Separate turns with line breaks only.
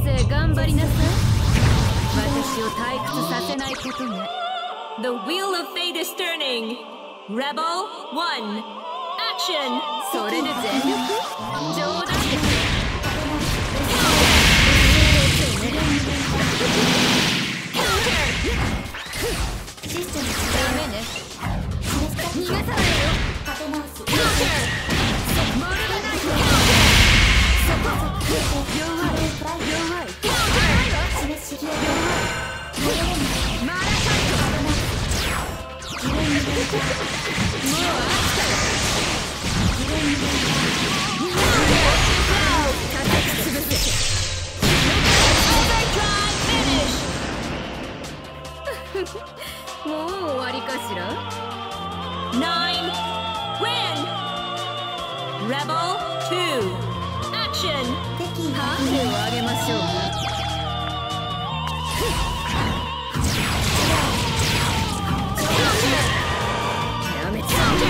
生頑張りなさい。私を退屈させないことね。
The wheel of fate is turning. Rebel 1. Action.
それで全力？冗談です。ダメね。逃がさないよ。モルガナイト。弱い。マラカイト。もう飽きたよ。叩き潰せ。もう終わりかしら。
9. Win. Rebel 2. Action.
ハンデをあげましょうか。やめちゃう。